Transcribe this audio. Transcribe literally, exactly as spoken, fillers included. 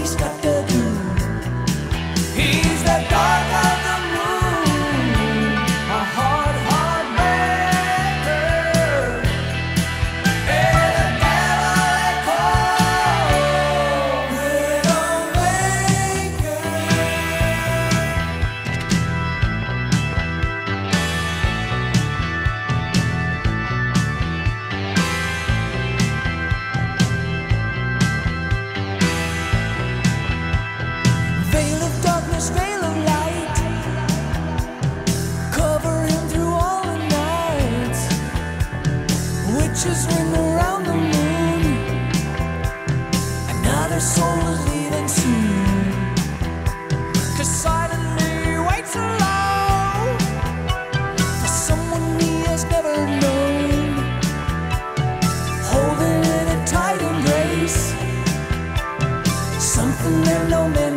he's got to do. He's the dark of the moon, a hard, hard breaker, and a devil they call Widowmaker. Veil of darkness, veil of light, cover him through all the night. Witches ring around the moon, another soul is leaving soon. 'Cause silently waits alone for someone he has never known, holding in a tight embrace something that no man